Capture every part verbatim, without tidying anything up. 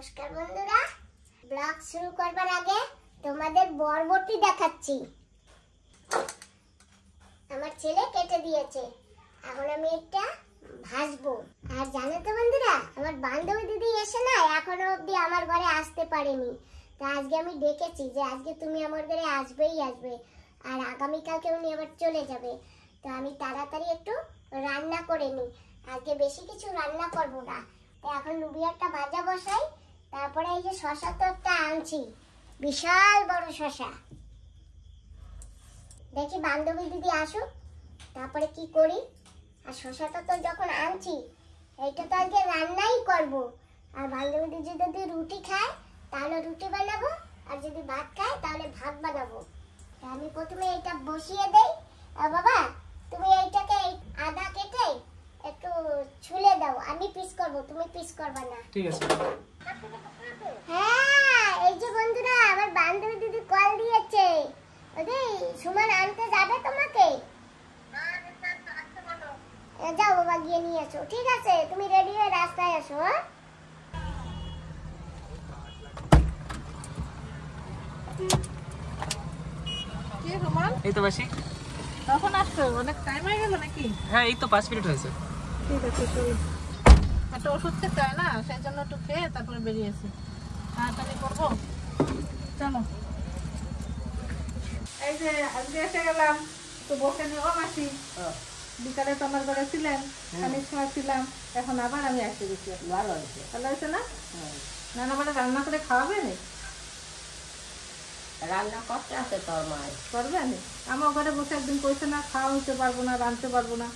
নমস্কার বন্ধুরা, ব্লগ শুরু করবার আগে তোমাদের বরবটি দেখাচ্ছি। আমার ছেলে কেটে দিয়েছে, এখন আমি এটা ভাজবো। আর জানো তো বন্ধুরা, আমার বান্ধবী দিদি এসে না এখনো অবধি আমার ঘরে আসতে পারেনি। তা আজকে আমি ডেকেছি যে আজকে তুমি আমার ঘরে আসবেই আসবে, আর আগামীকালকে উনি আবার চলে যাবে। তো আমি তাড়াতাড়ি একটু রান্না করে নিই। আজকে বেশি কিছু রান্না করবো না, তো এখন লুবিয়ারটা ভাজা বসাই। তারপরে এই যে শশা তো একটা আনছি, বিশাল বড় শশা। দেখি বান্ধবী দিদি আসুক, তারপরে কি করি। আর শশাটা তো যখন আনছি, এইটা তো আজকে রান্নাই করব। আর বান্ধবী দিদি যদি রুটি খায় তাহলে রুটি বানাবো, আর যদি ভাত খায় তাহলে ভাত বানাবো। আমি প্রথমে এটা বসিয়ে দেই। আর বাবা, তুমি এইটাকে আদা কেটে একটু ছুলে দাও, আমি পিস করব, তুমি পিস করবে না। ঠিক আছে। হ্যাঁ, এই যে বন্ধুরা, আমার বান্ধবী দিদি কল দিয়েছে। ওদি সুমন আনতে যাবে তোমাকে? যাও বাবা, গিয়ে নিয়ে এসো। ঠিক আছে, তুমি রেডি হয়ে রাস্তায় এসো। কি সুমন? এই তো বাসি। কখন আসছো? অনেক টাইম হয়ে গেল নাকি? হ্যাঁ, এই তো পাঁচ মিনিট হয়েছে। ঠিক আছে, চলো। একটা ওষুধ খেতে হয় না, সেই জন্য একটু খেয়ে তারপরে বেরিয়েছি। তাড়াতাড়ি করবো, চলো। এই যে আজকে এসে গেলাম, তো বসে নিয়ে ও মাসি। বিকালে তো আমার ঘরে ছিলেন, খানিক সময় ছিলাম, এখন আবার আমি আসতে গেছি। ভালো হয়েছে। ভালো হয়েছে না? নানা বলে রান্না করে খাওয়াবে না? রান্না করতে আছে তোর মা? করবে না? আমার ঘরে বসে একদিন কইছে না খাওয়া হইতে পারবো না, রাঁধতে পারবো না।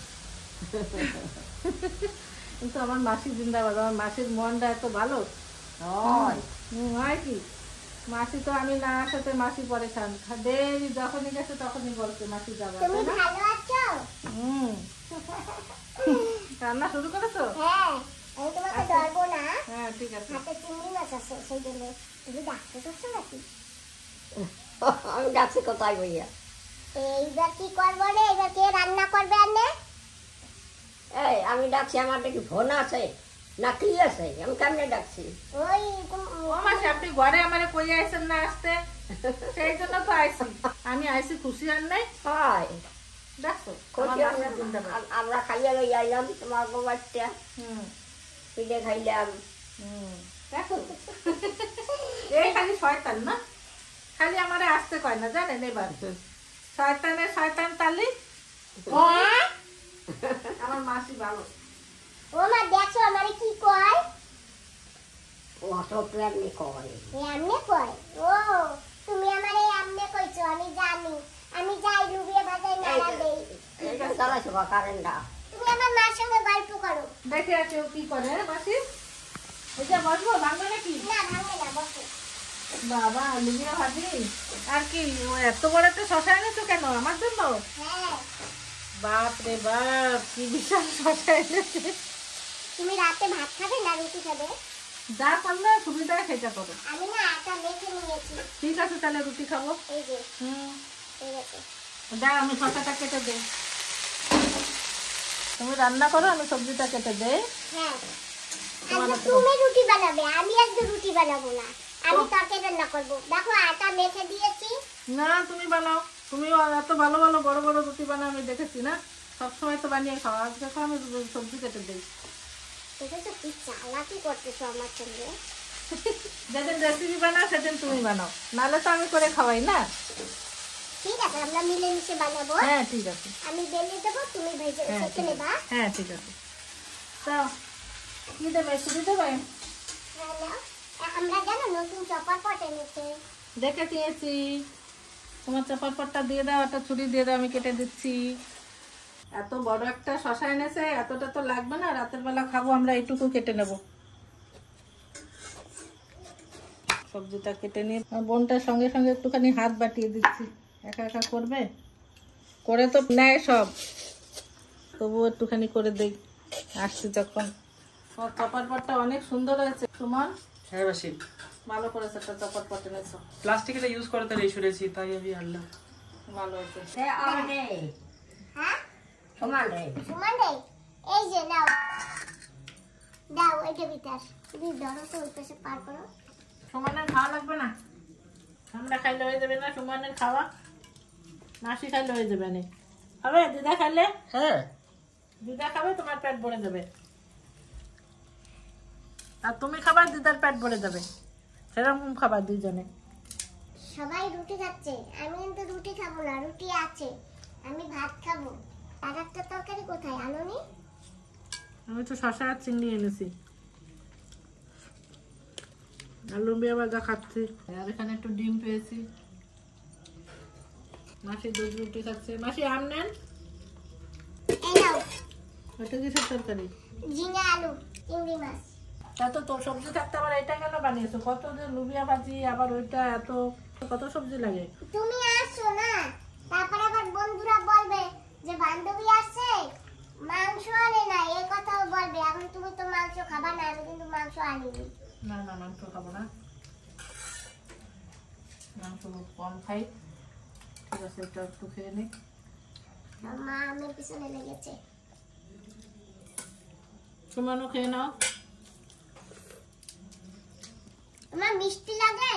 কিন্তু আমার মাসি জিন্দাবাদ, আমার মাসির মনটা এত ভালো হয়। হয় কি, মাসি তো আমি না আসাতে মাসি পরেশান। দেরি যখনই গেছে তখনই বলছে মাসি যাবো। তুমি ভালো আছো? হুম। রান্না শুরু করেছো? হ্যাঁ, আমি তোমাকে ধরবো না। হ্যাঁ, ঠিক আছে। হাতে চিংড়ি মাছ আছে, সেই জন্য। তুমি ডাকতে পারছো নাকি? আমি যাচ্ছি কোথায় বইয়া? এইবার কি করবো রে? এবার কে রান্না করবে? আনে এই আমি ডাকছি, আমার দেখি ফোন আছে না কি আছে? আমি কেমনে ডাকছি? ওই ও মাসি, আপনি ঘরে আমারে কই আইছেন না আসতে, সেই জন্য তো আইছি। আমি আইছি খুশি আর নাই। হয় দেখো, খুশি আমরা খাইয়া লই আইলাম তোমার বাচ্চা। হুম, পিঠে খাইলাম। হুম, দেখো এই খালি শয়তান না, খালি আমারে আসতে কয় না, জানেন? এবার শয়তানের শয়তান তালি। আমার মাসি ভালো। ও মা, দেখো আমারে কি কয়? ও অত এমনি করে। এমনি কয়? ও, তুমি আমারে এমনি কইছো, আমি জানি। আমি যাই লুবিয়ে ভাজাই নাড়া দেই। এটা চালাইছো বা কারেন্টটা? তুমি আমার মার সঙ্গে গল্প করো। দেখে আছে ও কি করে মাসি। এটা বসবো, ভাঙবে নাকি? না, ভাঙবে না, বসো। বাবা, লুবিয়া ভাজি আর কি? ও এত বড় একটা শশা এনেছো কেন আমার জন্য? হ্যাঁ। বাপ রে বাপ, কি বিশাল শশা এনেছে। তুমি রাতে ভাত খাবে না রুটি খাবে? যা করলে সুবিধা সেটা করো। আমি না আটা মেখে নিয়েছি। ঠিক আছে, তাহলে রুটি খাবো। এই যে, হুম, ঠিক আছে। যা, আমি শশাটা কেটে দেই। তুমি রান্না করো, আমি সবজিটা কেটে দেই। হ্যাঁ, আজকে তুমি রুটি বানাবে, আমি আজকে রুটি বানাবো না। আমি তরকারি রান্না করবো। দেখো, আটা মেখে দিয়েছি। না, তুমি বানাও। তুমি এত ভালো ভালো বড় বড় রুটি বানাও, আমি দেখেছি না। সবসময় তো বানিয়ে খাওয়া, আজকে তো আমি সবজি কেটে দিই। দেখেছো কি চালাকি করতেছো আমার সঙ্গে? যেদিন রেসিপি বানাও সেদিন তুমি বানাও, নাহলে তো আমি করে খাওয়াই না। ঠিক আছে, আমরা মিলেমিশে বানাবো। হ্যাঁ, ঠিক আছে। আমি বেলে দেবো, তুমি ভেজে সেঁকে নেবা। হ্যাঁ, ঠিক আছে। তো কি দেবে? শুধু দেবে? হ্যাঁ, নাও। আমরা জানো নতুন চপার পট এনেছে। দেখে দিয়েছি। তোমার চাপার পটটা দিয়ে দাও, একটা ছুরি দিয়ে দাও, আমি কেটে দিচ্ছি। এত বড় একটা শশা এনেছে, এতটা তো লাগবে না, রাতের বেলা খাবো আমরা, এইটুকু কেটে নেব। সবজিটা কেটে নিয়ে বোনটার সঙ্গে সঙ্গে একটুখানি হাত বাটিয়ে দিচ্ছি। একা একা করবে? করে তো নেয় সব, তবুও একটুখানি করে দেই আসছি যখন। তোমার চপার পটটা অনেক সুন্দর হয়েছে সুমন। হ্যাঁ বাসি, ভালো করেছে, একটা চপার পট এনেছো। প্লাস্টিকের ইউজ করতে নেই শুনেছি, তাই আমি আনলাম। ভালো হয়েছে। সে আরে হ্যাঁ, সমান রে। সুমন রে, এই যে নাও, দাও এটা ভিতর তুমি ধরো তো ওই পাশে পার করো। সুমনের খাওয়া লাগবে না, আমরা খাইলে হয়ে যাবে না। সুমনের খাওয়া মাসি খাইলে হয়ে যাবে না। হবে দিদা খাইলে? হ্যাঁ দিদা খাবে, তোমার পেট ভরে যাবে। আর তুমি খাবার, দিদার পেট ভরে যাবে। সেরকম খাবার দুইজনে। সবাই রুটি খাচ্ছে, আমি কিন্তু রুটি খাবো না, রুটি আছে, আমি ভাত খাবো। আর একটা তরকারি কোথায় আনোনি? আমি তো শশা আর চিংড়ি এনেছি, আর লম্বিয়া বাগা খাচ্ছি। আর এখানে একটু ডিম পেয়েছি। মাসি দুধ রুটি খাচ্ছে। মাসি আম নেন। এই নাও ওটা কিসের তরকারি? ঝিঙে আলু চিংড়ি মাছ। তা তো তোর সবজি থাকতে আবার এটা কেন বানিয়েছো? কত যে লুবিয়া ভাজি, আবার ওইটা এত কত সবজি লাগে। তুমি আসছো না, তারপরে আবার বন্ধুরা বলবে যে বান্ধবী আসছে মাংস আনে না, এই কথাও বলবে। এখন তুমি তো মাংস খাবা না, আমি কিন্তু মাংস আনিনি। না না মাংস খাবো না, মাংস খুব কম খাই। ঠিক আছে, এটা একটু খেয়ে নি। আর মা আমার পিছনে লেগেছে। সুমনও খেয়ে নাও। তোমার মিষ্টি লাগে?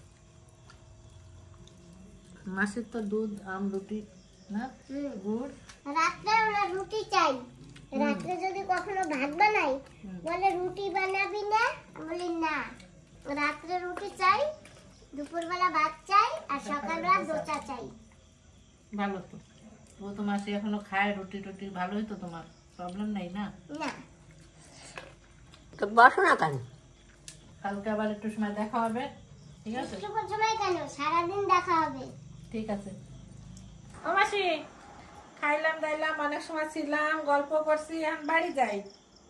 মাসির তো দুধ আম রুটি না হুম। গুড়। রাত্রে ওরা রুটি চাই, রাত্রে যদি কখনো ভাত বানাই বলে রুটি বানাবি না, আমি বলি না, রাত্রে রুটি চাই, দুপুরবেলা ভাত চাই, আর সকালবেলা দোচা চাই। ভালো তো, ও তো মাসি এখনো খায় রুটি টুটি, ভালোই তো, তোমার প্রবলেম নাই না। না তো বসো না কেন? কালকে আবার একটু সময় দেখা হবে, ঠিক আছে? একটু সময় কেন, সারাদিন দেখা হবে। ঠিক আছে। ও মাসি, খাইলাম দাইলাম, অনেক সময় ছিলাম, গল্প করছি, এখন বাড়ি যাই।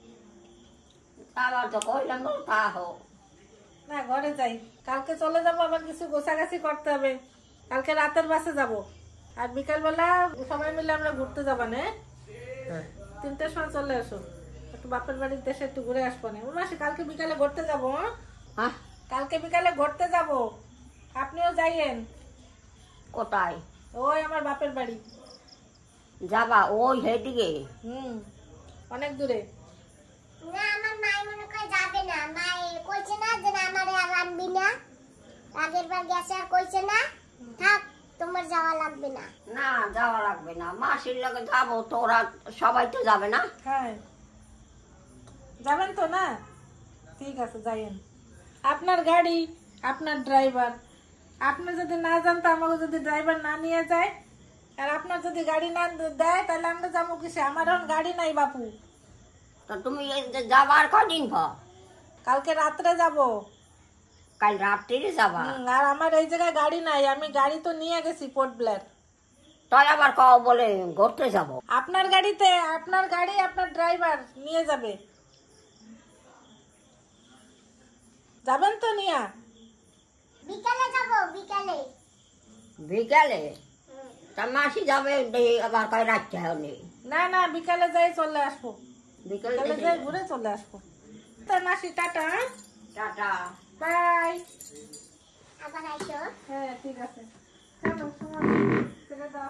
আবার তো কইলাম তা হোক না ঘরে যাই, কালকে চলে যাবো, আবার কিছু গোছাগাছি করতে হবে। কালকে রাতের বাসে যাব, আর বিকালবেলা সবাই মিলে আমরা ঘুরতে যাবো না। তিনটের সময় চলে আসো, একটু বাপের বাড়ির দেশে একটু ঘুরে আসবো না। ও মাসি, কালকে বিকালে ঘুরতে যাবো। হ্যাঁ, হ্যাঁ কালকে বিকালে ঘুরতে যাব, আপনিও যাইয়েন। কোথায় ওই আমার বাপের বাড়ি। যাবা? ওই সেদিকে? হুম, অনেক দূরে। না আমার মাই মনে করে যাবে না, মাই কইছে না যে না আমারে আর আনবি না, আগের বার গেছে আর কইছে না, থাক তোমার যাওয়া লাগবে না। না যাওয়া লাগবে না, মাসির লগে যাবো, তোরা সবাই তো যাবে না? হ্যাঁ যাবেন তো না? ঠিক আছে যাইয়েন। আপনার গাড়ি, আপনার ড্রাইভার, আপনি যদি না যান তো আমাকে যদি ড্রাইভার না নিয়ে যায়, আর আপনার যদি গাড়ি না দেয় তাহলে আমরা যাবো কিসে? আমার এখন গাড়ি নাই বাপু। তা তুমি এই যে যাবার কদিন পর? কালকে রাত্রে যাব। কাল রাত্রিরে যাবা? আর আমার এই জায়গায় গাড়ি নাই, আমি গাড়ি তো নিয়ে গেছি পোর্ট ব্লেয়ার। তাই আবার কও বলে ঘুরতে যাবো? আপনার গাড়িতে, আপনার গাড়ি, আপনার ড্রাইভার নিয়ে যাবে। যাবেন তো নিয়া? বিকালে যাব, বিকালে। বিকালে? তা মাসি যাবে দেখি, আবার কয় রাখতে হবে? না না, বিকালে যাই চলে আসবো, বিকালে বিকালে যাই ঘুরে চলে আসবো। তো মাসি টাটা। টাটা। বাই। আবার আইসো। হ্যাঁ ঠিক আছে, চলো সুমন, ছেড়ে দাও।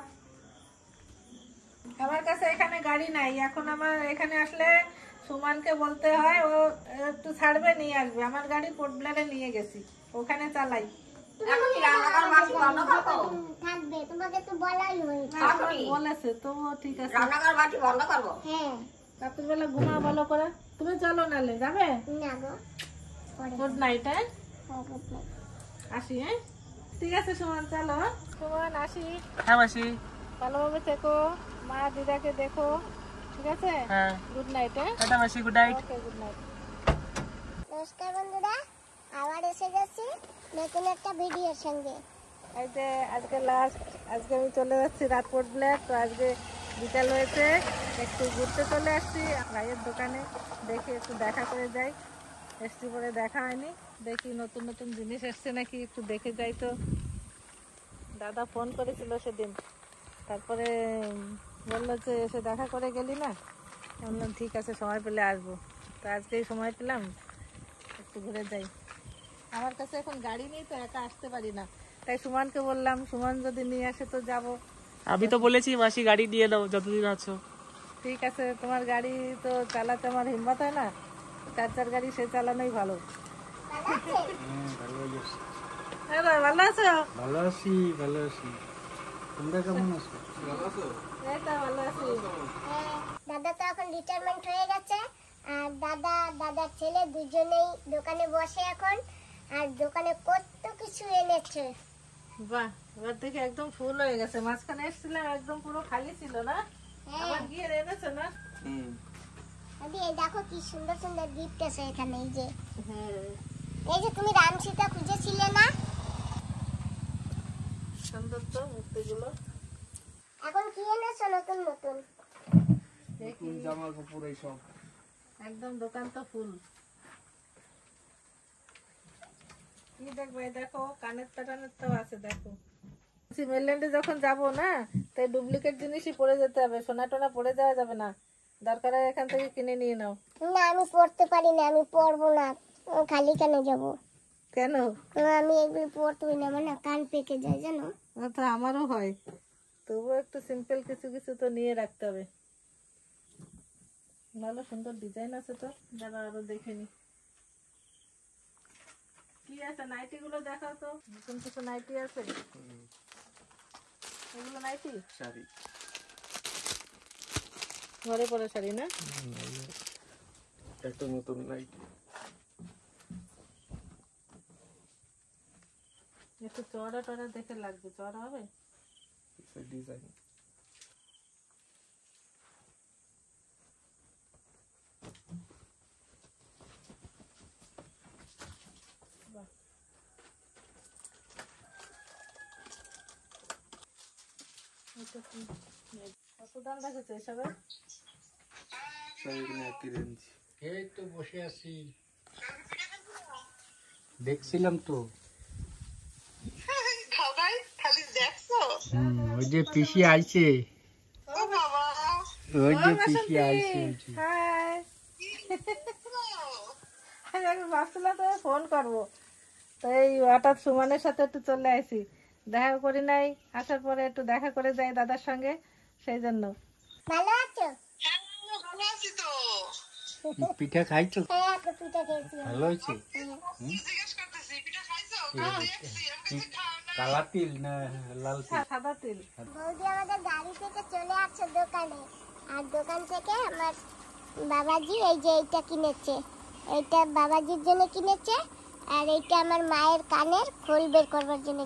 আমার কাছে এখানে গাড়ি নাই, এখন আমার এখানে আসলে সুমনকে বলতে হয়, ও একটু ছাড়বে নিয়ে আসবে। আমার গাড়ি পোর্ট ব্লেয়ারে নিয়ে গেছি, ওখানে চালাই। এখন কি রান্নাঘর মাসি বন্ধ করবো? থাকবে, তোমাকে তো বলাই হয়েছে। না, সবাই বলেছে তো, ঠিক আছে। রান্নাঘর মাটি বন্ধ করবো? হ্যাঁ। রাতের বেলা ঘুমা ভালো করে। তুমি চলো নালে, যাবে? না গো, পরে গুড নাইট। হ্যাঁ হ্যাঁ, good night। আসি। হ্যাঁ ঠিক আছে সুমন, চলো। সুমন আসি। হ্যাঁ মাসি। ভালোভাবে থেকো, মা দিদাকে দেখো, ঠিক আছে? হ্যাঁ গুড নাইট। হ্যাঁ টাটা মাসি, good night. Okay, good night. নমস্কার বন্ধুরা, আবার এসে গেছি নতুন একটা ভিডিওর সঙ্গে। এই যে আজকে লাস্ট, আজকে আমি চলে যাচ্ছি রাত পোর্ট ব্লেয়ার। তো আজকে বিকাল হয়েছে, একটু ঘুরতে চলে আসছি ভাইয়ের দোকানে, দেখি একটু দেখা করে যাই। এসছি পরে দেখা হয়নি, দেখি নতুন নতুন জিনিস এসছে নাকি, একটু দেখে যাই। তো দাদা ফোন করেছিল সেদিন, তারপরে বললো যে এসে দেখা করে গেলি না। বললাম ঠিক আছে, সময় পেলে আসবো। তো আজকেই সময় পেলাম, একটু ঘুরে যাই। আমার কাছে এখন গাড়ি নেই তো, একা আসতে পারি না, তাই সুমনকে বললাম সুমন যদি নিয়ে আসে তো যাবো। আমি তো বলেছি মাসি গাড়ি দিয়ে দাও যতদিন আছো। ঠিক আছে, তোমার গাড়ি তো চালাতে আমার হিম্মত হয় না, চার্জার গাড়ি সে চালানোই ভালো। ভালো আছে? হ্যাঁ ভাই, ভালো আছো? ভালো আছি ভালো আছি তোমরা কেমন আছো? এই তো ভালো আছি। হ্যাঁ, দাদা তো এখন রিটায়ারমেন্ট হয়ে গেছে, আর দাদা দাদার ছেলে দুজনেই দোকানে বসে এখন, আর দোকানে কত কিছু এনেছে। বাহ, এবার থেকে একদম ফুল হয়ে গেছে। মাঝখানে এসেছিলাম একদম পুরো খালি ছিল না, হ্যাঁ আবার গিয়ে এনেছো না? হুম আদি এই দেখো কি সুন্দর সুন্দর গিফট আছে এখানে। এই যে হ্যাঁ, এই যে তুমি রাম সীতা খুঁজেছিলে না, সুন্দর তো মূর্তিগুলো। এখন কি এনেছো নতুন নতুন? দেখি, জামা কাপড় এইসব একদম দোকান তো ফুল। কি দেখবো, এই দেখো কানের টানের তো আছে। দেখো মেরল্যান্ডে যখন যাব না, তাই ডুপ্লিকেট জিনিসই পরে যেতে হবে, সোনা টোনা পরে যাওয়া যাবে না। দরকার হয় এখান থেকে কিনে নিয়ে নাও। না আমি পড়তে পারি না, আমি পড়বো না। ও খালি কেন যাব? কেন? আমি এগুলো পড়তেই না, আমার না কান পেকে যায় জানো। ও তো আমারও হয়, তবুও একটু সিম্পল কিছু কিছু তো নিয়ে রাখতে হবে। ভালো সুন্দর ডিজাইন আছে তো, যারা আরো দেখেনি। কি আছে নাইটি গুলো দেখাও তো, নতুন কিছু নাইটি আছে? এগুলো নাইটি শাড়ি ঘরে পরা শাড়ি না? একটা নতুন নাইটি একটু চড়া টড়া দেখে লাগবে, চড়া হবে? ডিজাইন কত দাম রাখেছে এসবে? সব একই রেঞ্জ। এই তো বসে আছি, দেখছিলাম তো। হুম, ওই যে পিসি আইছে, ওই যে পিসি আইছে। হাই, আমি ভাবছিলাম তো ফোন করবো, তো এই হঠাৎ সুমনের সাথে একটু চলে আসি, দেখা করি নাই, আসার পরে একটু দেখা করে যাই দাদার সঙ্গে, সেই জন্য। ভালো আছো? পিঠা খাইছো? হ্যাঁ একটু পিঠা খেয়েছি। ভালো হয়েছে? কালা তিল না লাল তিল? সাদা তিল। বৌদি আমাদের গাড়ি থেকে চলে আসছে দোকানে, আর দোকান থেকে আমার বাবাজি এই যে এইটা কিনেছে, এইটা বাবাজির জন্য কিনেছে, আর এইটা আমার মায়ের কানের খোল বের করবার জন্য।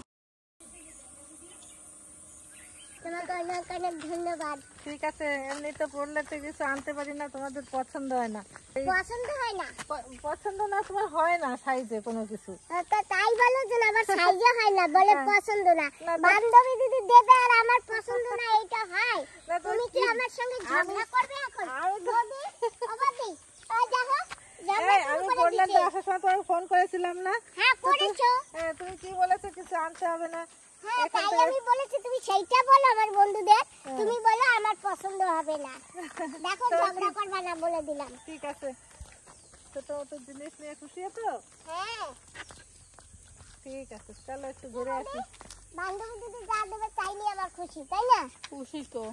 তোমাকে অনেক অনেক ধন্যবাদ। ঠিক আছে, এমনি তো পড়লে তো কিছু আনতে পারি না, তোমাদের পছন্দ হয় না। এই পছন্দ হয় না প- পছন্দ না তোমার হয় না সাইজে কোনো কিছু। তো তাই বলো যে আবার সাইজে হয় না, বলে হ্যাঁ। পছন্দ না। না, তো- বান্ধবী দিদি দেবে আর আমার পছন্দ না, এইটা হয়? না, তো তুমি কি কি- আমার সঙ্গে ঝগড়া করবে এখন? আমি তো- বৌদি, ও বৌদি, ওই দেখো, ঝগড়া এই, শুরু আমি করে পড়লে তো দিছে। আসার সময় তোমাকে ফোন করেছিলাম না? হ্যাঁ করেছো। হ্যাঁ, তুমি কি বলেছো কিছু আনতে হবে না? হ্যাঁ এখান তাই থেকে- আমি বলেছি তুমি সেইটা বলো আমার বন্ধুদের, তুমি বলো আমার পছন্দ হবে না। দেখো তো ঝগড়া করবে না বলে দিলাম। ঠিক আছে, তো তো তো জিনিস নিয়ে খুশি তো? হ্যাঁ ঠিক আছে, চলো একটু ঘুরে আসি। বান্ধবী দিদি যা দেবে তাই নিয়ে আমার খুশি, তাই না? খুশি তো।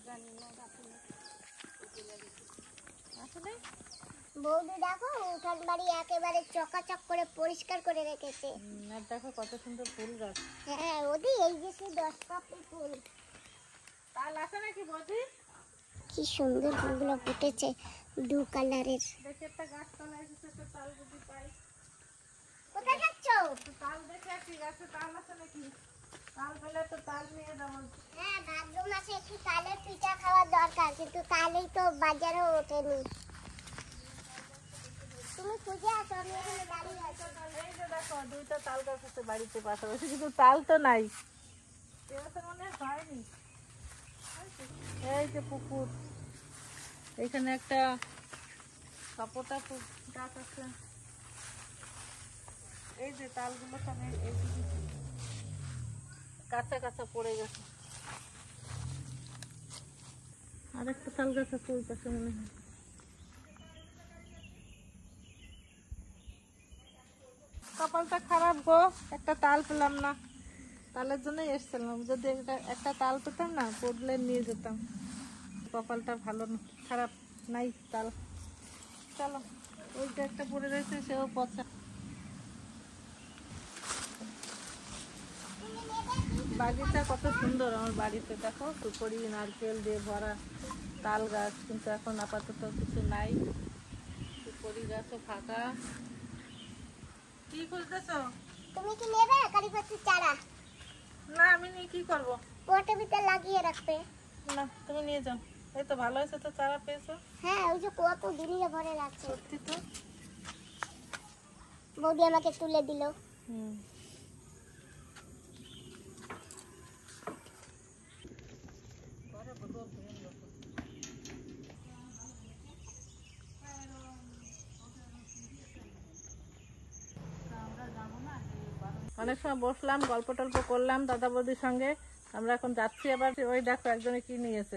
আসলে বৌদি দেখো উঠান বাড়ি একেবারে চকাচক করে পরিষ্কার করে রেখেছে। হুম, আর দেখো কত সুন্দর ফুল গাছ। হ্যাঁ ওদি এই যে সেই দশ কাপড় ফুল, তাল আছে নাকি বৌদি? কি সুন্দর ফুলগুলো ফুটেছে দু কালারের। দেখি একটা গাছ তলা এসেছে, একটা তাল যদি পাই। কোথায় যাচ্ছ? তো তাল দেখে আসি, গাছে তাল আছে নাকি। তাল পেলে তো তাল নিয়ে যাবো। হ্যাঁ ভাদ্র মাসে একটু তালের পিঠা খাওয়ার দরকার, কিন্তু তালেই তো বাজারেও ওঠেনি। তুমি খুঁজে আসো, আমি এখানে দাঁড়িয়ে আছি। এই যে দেখো দুইটা তাল গাছ আছে বাড়িতে পাশাপাশি, কিন্তু তাল তো নাই। এ বছর মনে হয় হয়নি। এই যে পুকুর, এখানে একটা সপোটা ফু- গাছ আছে। এই যে তালগুলো সব এই- এই দিকে কাঁচা কাঁচা পড়ে গেছে। আর একটা তাল গাছ আছে ওই পাশে মনে হয়। কপালটা খারাপ গো, একটা তাল পেলাম না, তালের জন্যই এসছিলাম। যদি একটা একটা তাল পেতাম না, পড়লে নিয়ে যেতাম। কপালটা ভালো না, খারাপ, নাই তাল। চলো ওইটা একটা পড়ে রয়েছে, সেও পচা। বাড়িটা কত সুন্দর আমার বাড়িতে, দেখো সুপারি নারকেল দিয়ে ভরা, তাল গাছ কিন্তু এখন আপাতত কিছু নাই, সুপারি গাছও ফাঁকা। কি খুঁজতেছো? তুমি কি নেবে কারি পাতার চারা? না আমি নিয়ে কি করবো? পটের ভিতর লাগিয়ে রাখবে। না তুমি নিয়ে যাও। এই তো ভালো হয়েছে তো, চারা পেয়েছো। হ্যাঁ ওই যে কত দিনে ভরে রাখছে। সত্যি তো। বৌদি আমাকে তুলে দিল। হুম অনেক সময় বসলাম, গল্প টল্প করলাম দাদা বৌদির সঙ্গে। আমরা এখন যাচ্ছি আবার। ওই দেখো একজনে কি নিয়েছে।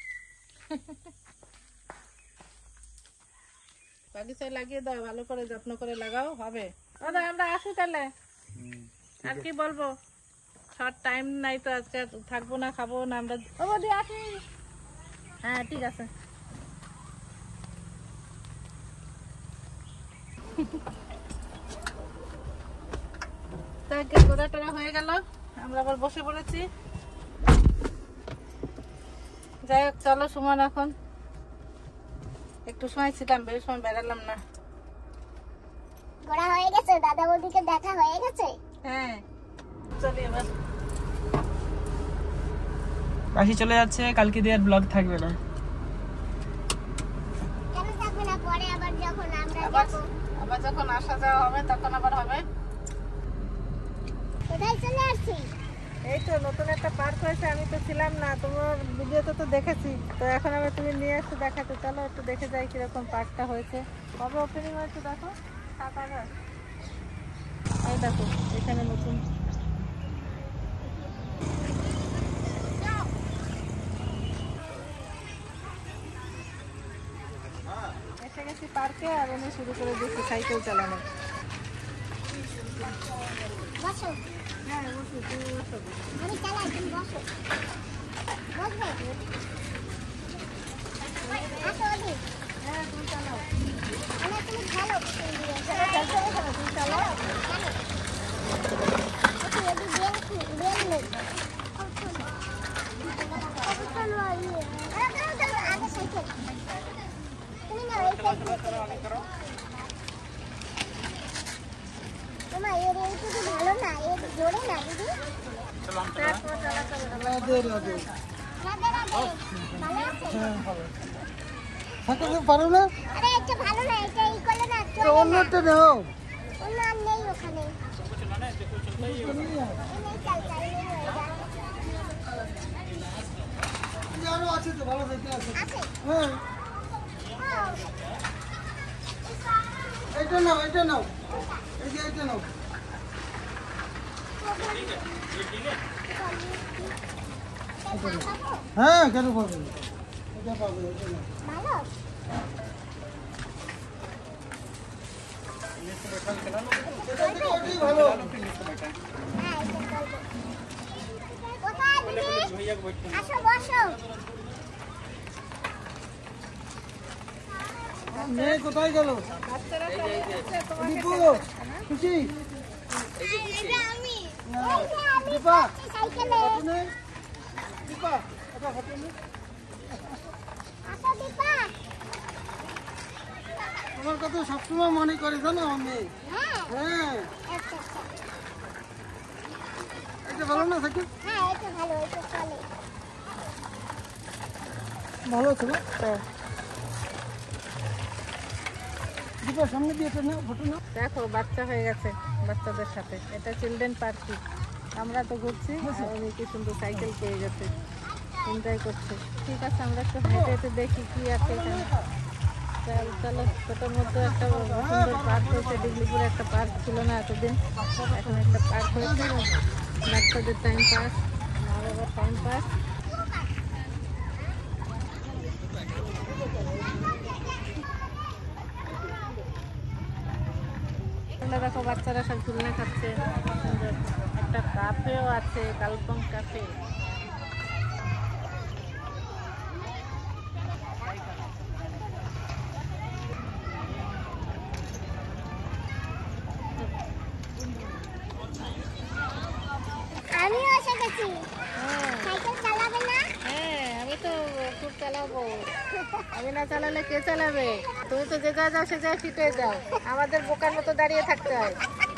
বাগিচায় লাগিয়ে দাও, ভালো করে যত্ন করে লাগাও, হবে। দাদা আমরা আসি তাহলে, আর কি বলবো, শর্ট টাইম নাই তো আজকে, থাকবো না খাবো না আমরা। ও বৌদি আসি। হ্যাঁ ঠিক আছে। গোড়া টোড়া হয়ে গেল, আমরা আবার বসে পড়েছি। যাই হোক চলো সুমন, এখন একটু সময় ছিলাম, বেশি সময় বেড়ালাম না। গোড়া হয়ে গেছে, দাদা বৌদিকে দেখা হয়ে গেছে। হ্যাঁ চলি এবার। মাসি চলে যাচ্ছে, কালকে দিয়ে আর ব্লগ থাকবে না। কেন থাকবে না? পরে আবার যখন আমরা আবার যাবো। আবার যখন আসা যাওয়া হবে তখন আবার হবে। কোথায় চলে আসছি? এই তো নতুন একটা পার্ক হয়েছে, আমি তো ছিলাম না, তোমার ভিডিওতে তো দেখেছি, তো এখন আমি তুমি নিয়ে আসছো দেখাতে। চলো একটু দেখে যাই কিরকম পার্কটা হয়েছে। কবে ওপেনিং হয়েছে দেখো? সাত আগস্ট। এই দেখো এখানে নতুন। এসে গেছি পার্কে, আর আমি শুরু করে দিচ্ছি সাইকেল চালানো। বসো। হ্যাঁ বসো, তুমি বসো। আমি চালাই, তুমি বসো। বসবে? আসো ওদি। হ্যাঁ তুমি চালাও। আমার তুমি খেলো। তুমি চালাও। আচ্ছা ওদি বেল বেল নেই। আগে সাইকেল। তুমি না এই সাইকেল। তোমার এর এইটুকু ভালো না, এর জোরে না দিদি। রাধে রাধে। ভালো আছে? থাকতে পারো না? আরে এটা ভালো না, এটা এই করলে না তো চলে না। অন্যটা নাও। অন্য আর নেই ওখানে। এই নেই, চাল চাল নেই ওইটা। আরো আছে তো, ভালো সাইকেল আছে। আছে? হ্যাঁ হ্যাঁ। এটা নাও, এটা নাও, এই যে এটা নাও। হ্যাঁ কেন পাবে না? এটা পাবে, এটা নাও। ভালো? এটা থেকে ওটাই ভালো। হ্যাঁ, এটা চলবে। কোথায় দিদি? আসো বসো। মেয়ে কোথায় গেল? বাচ্চারা চলে যাচ্ছে, তোমাকে দীপু খুশি? এটা আমি। না। এই যে আমি দীপা যাচ্ছি সাইকেলে। ফটো নে। দীপা এটা ফটো নে। আসো দীপা। তোমার কথা সবসময় মনে করে জানো আমার মেয়ে। হ্যাঁ। হ্যাঁ আচ্ছা আচ্ছা। এটা ভালো না সাইকেল? হ্যাঁ, এটা ভালো, এটা চলে। ভালো আছে না? দীপা সামনে দিয়ে এটা নাও, ফটো নাও। দেখো বাচ্চা হয়ে গেছে বাচ্চাদের সাথে। এটা চিলড্রেন পার্ক। আমরা তো ঘুরছি, আর উনি কি সুন্দর সাইকেল পেয়ে গেছে, এনজয় করছে। ঠিক আছে আমরা একটু হেঁটে হেঁটে দেখি কি আছে এখানে। চল চলো, ছোটোর মধ্যে একটা সুন্দর পার্ক হয়েছে। ডিগলিপুরে একটা পার্ক ছিল না এতদিন, এখন একটা পার্ক হয়েছে। বাচ্চাদের টাইম পাস, মা বাবার টাইম পাস। দেখো বাচ্চারা সব ঝুলনে খাচ্ছে। সুন্দর একটা কাফেও আছে, কালপং কাফে। পেরেছি। সাইকেল চালাবে না? হ্যাঁ আমি তো খুব চালাবো। আমি না চালালে কে চালাবে? তুমি তো যে যা যাও সে যা ফিটে যাও, আমাদের বোকার মতো দাঁড়িয়ে থাকতে হয়।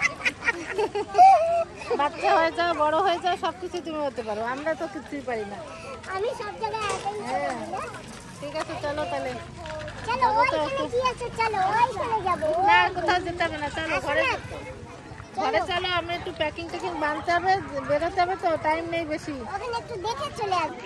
বাচ্চা হয়ে যাও, বড় হয়ে যাও, সবকিছু তুমি হতে পারো, আমরা তো কিছুই পারি না। আমি সব জায়গায় একাই হ্যাঁ চালাবো না? ঠিক আছে চলো তাহলে। চলো ওইখানে কি আছে, চলো ওইখানে যাবো। না কোথাও যেতে হবে না, চলো ঘরে আসো না? ঘরে চলো। আমরা একটু প্যাকিং ট্যাকিং বানতে হবে, বেরোতে হবে, তো টাইম নেই বেশি। ওখানে একটু দেখে চলে আসবো।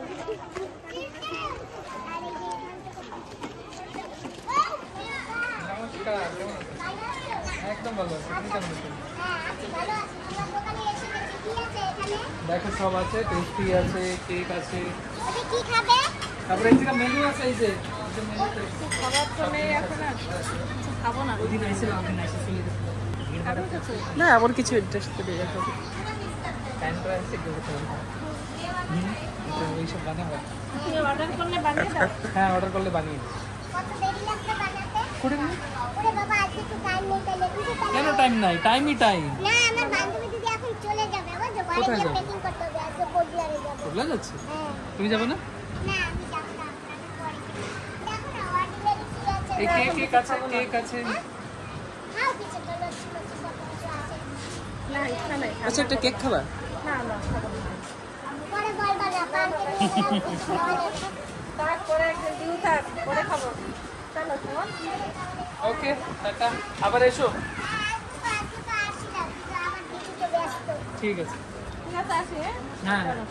একদম ভালো আছে। আপনি কেমন আছেন? হ্যাঁ, আছি, ভালো আছি। তোমার দোকানে এসে দেখি কি আছে এখানে। দেখো সব আছে, পেস্ট্রি আছে, কেক আছে, ওটা কি খাবে? তারপরে এই যে মেনু আছে, এই যে এই যে মেনুতে খাবার তো নেই এখন আর খাবো না। ওদিন আইছিল, ওদিন আইছিল চলে গেছে। খাবে কিছু? না আমার কিছু ইন্টারেস্ট নেই এখন। টাইম তো আছে কি করতে হবে? হুম, এটা এইসব বানাবো। তুমি অর্ডার করলে বানিয়ে দাও। হ্যাঁ, অর্ডার করলে বানিয়ে দিই। কত দেরি লাগবে বানাতে? করে দিই। ওরে বাবা, আজকে তো টাইম নেই, তাহলে কিন্তু তাহলে- কেন টাইম নাই? টাইমই টাইম। না, আমার বান্ধবী দিদি এখন চলে যাবে, বুঝছো? ঘরে কোথায় গিয়ে যাবে? প্যাকিং করতে হবে, আজকে কোচবিহারে যাবে। চলে যাচ্ছে? হ্যাঁ। তুমি যাবে না? না, আমি যাবো না, আমি পরে। দেখো না, ordinary কি আছে। এই কেক কেক আছে, কেক আছে। খাও কিছু, তো লস্যি মস্যি কত কিছু আছে। না ইচ্ছা নাই। আচ্ছা একটা কেক খাবা? না না খাবো না। পরে বলবা না, পার্কে নিয়ে গেলাম, কিছু খাওয়া যাবে না। তারপরে একদিন ডিউ থাক, পরে খাবো। চলো শোন। Okay, tata. আবার এসো। হ্যাঁ, আজকে তো আসছিলাম, কিন্তু আমার দিদি তো ব্যস্ত। ঠিক আছে। ঠিক আছে আসি হ্যাঁ? হ্যাঁ হ্যাঁ।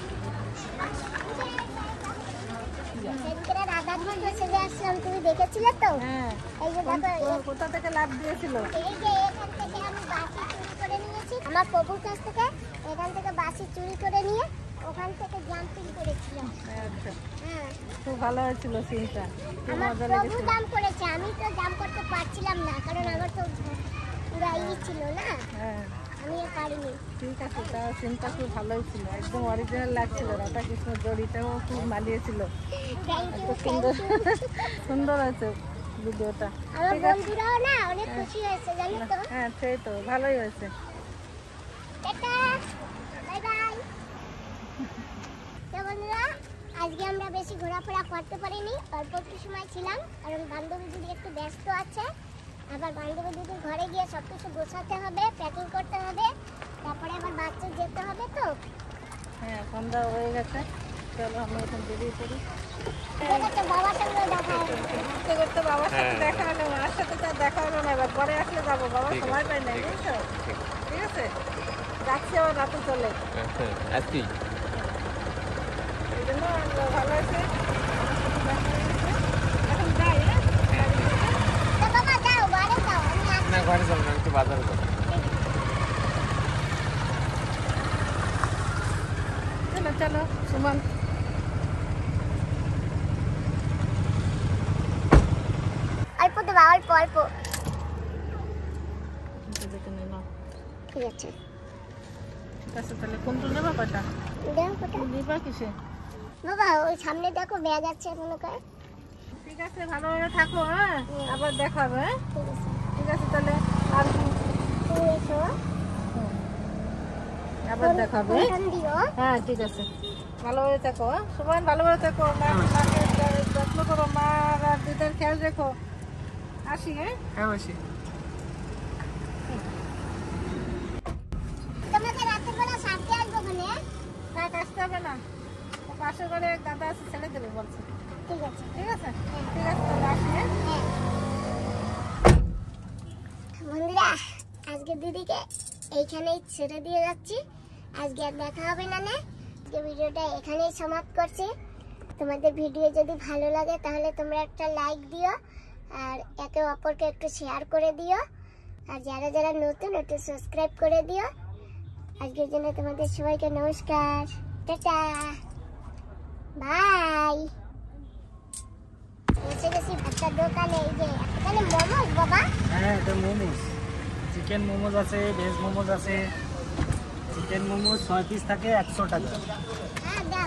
সেদিনকে রাধারমণ সেজে আসলাম, তুমি দেখেছিলে তো? হ্যাঁ। এই যে দেখো, কোন- কোথা থেকে লাভ দিয়েছিল? এই যে এখান থেকে আমি বাসি চুরি করে নিয়েছি আমার প্রভুর কাছ থেকে। এখান থেকে বাসি চুরি করে নিয়ে ওখান থেকে জাম্পিং করেছিলাম। আচ্ছা হ্যাঁ, খুব ভালো হয়েছিল সিনটা, খুব আমার মজা প্রভু লেগেছিল। জাম্প করেছে, আমি তো জাম্প করতে পারছিলাম না, কারণ আমার তো পুরা ই ছিল না, হ্যাঁ আমি আর পারিনি। ঠিক আছে, তা সিনটা খুব ভালোই ছিল, একদম অরিজিনাল লাগছিল। রাধা কৃষ্ণ জড়িটাও খুব মানিয়েছিল। থ্যাংক ইউ, খুব থ্যাংক সুন্দর ইউ। সুন্দর আছে ভিডিওটা। আমার ঠিক আছে। বন্ধুরাও না অনেক খুশি হয়েছে, জানো তো? হ্যাঁ সেই তো ভালোই হয়েছে। Tata, bye bye. তো বন্ধুরা, আজকে আমরা বেশি ঘোরাফেরা করতে পারিনি, অল্প একটু সময় ছিলাম, কারণ বান্ধবী দিদি একটু ব্যস্ত আছে। আবার বান্ধবী দিদির ঘরে গিয়ে সব কিছু গোছাতে হবে, প্যাকিং করতে হবে, তারপরে আবার বাচ্চা যেতে হবে তো। হ্যাঁ সন্ধ্যা হয়ে গেছে, চলো আমরা এখন বেরিয়ে পড়ি। ঠিক আছে, বাবার সঙ্গে দেখা হবে। করতে করতে বাবার সাথে দেখা হলো, মার সাথে তো আর দেখা হলো না, এবার পরে আসলে যাবো, বাবার সময় পাই না, বুঝছো? ঠিক আছে, যাচ্ছি আবার রাতে চলে, আজকেই এই জন্য আমরা ভালো আছে। এখন যাই হ্যাঁ? তো বাবা যাও, ঘরে যাও, আমি আসছি। না, ঘরে যাবো না, একটু বাজারে যাবো। চলো চলো সুমন। অল্প দেবা, অল্প অল্প। ঠিক আছে, ঠিক আছে তাহলে কোনটা নেবা, কটা দাও কটা। নিবা কিসে? বাবা ওই সামনে দেখো ব্যাগ আছে মনে করে। ঠিক আছে ভালোভাবে থাকো, হ্যাঁ আবার দেখা হবে, হ্যাঁ ঠিক আছে, ঠিক আছে তাহলে আর তুমি এসো, আবার দেখা হবে। ফোন দিও। হ্যাঁ ঠিক আছে, ভালোভাবে থাকো, হ্যাঁ সুমন ভালোভাবে থাকো, মা মাকে যত্ন করো, মা আর দিদার খেয়াল রেখো। আসি হ্যাঁ। হ্যাঁ, বসি। তোমাকে রাতের বেলা সাথে আসবো ওখানে। কাক আসতে হবে না, ও পাশের ঘরে দাদা আছে, ছেড়ে দেবে বলছে। ঠিক আছে, ঠিক আছে ঠিক আছে তাহলে আসি হ্যাঁ। হ্যাঁ। বন্ধুরা, আজকে দিদিকে এইখানেই ছেড়ে দিয়ে যাচ্ছি, আজকে আর দেখা হবে না না। আজকে ভিডিওটা এখানেই সমাপ্ত করছি। তোমাদের ভিডিও যদি ভালো লাগে তাহলে তোমরা একটা লাইক দিও, আর একে অপরকে একটু শেয়ার করে দিও, আর যারা যারা নতুন একটু সাবস্ক্রাইব করে দিও। আজকের জন্য তোমাদের সবাইকে নমস্কার, টাটা, বাই। এসে গেছি একটা দোকানে, এই যে এখানে মোমোস বাবা। হ্যাঁ, এটা মোমোস, চিকেন মোমোস আছে, ভেজ মোমোস আছে। চিকেন মোমোস ছয় পিস থাকে একশো টাকা। হ্যাঁ দাও।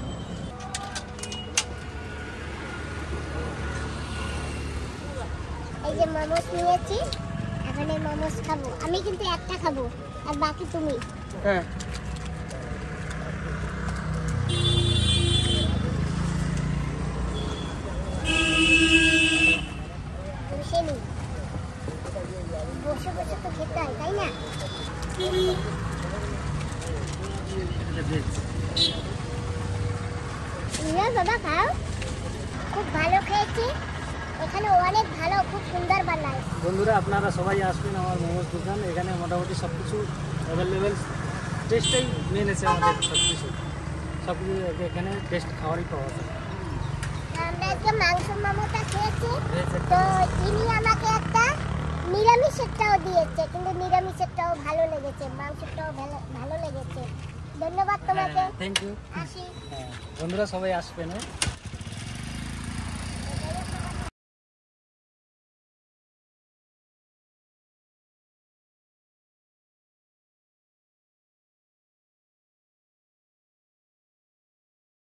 এই যে মোমোস নিয়েছি, এখন এই মোমোস খাবো। আমি কিন্তু একটা খাবো আর বাকি তুমি। হ্যাঁ। বসে নি বসে বসে তো খেতে হয় তাই না? না বাবা খাও, খুব ভালো খেয়েছি। এখানে অনেক ভালো, খুব সুন্দর বানায়। বন্ধুরা আপনারা সবাই আসবেন আমার মোমোস দোকান, এখানে মোটামুটি সব কিছু অ্যাভেলেবেল, টেস্টটাই মেন আছে আমাদের, সব কিছু সব কিছু এখানে টেস্ট খাওয়ারই পাওয়া যায়। আমরা আজকে মাংস মোমোটা খেয়েছি, তো তিনি আমাকে একটা নিরামিষেরটাও দিয়েছে, কিন্তু নিরামিষেরটাও ভালো লেগেছে, মাংসটাও ভালো ভালো লেগেছে। ধন্যবাদ তোমাকে। Thank you. আসি। হ্যাঁ বন্ধুরা সবাই আসবেন। হ্যাঁ।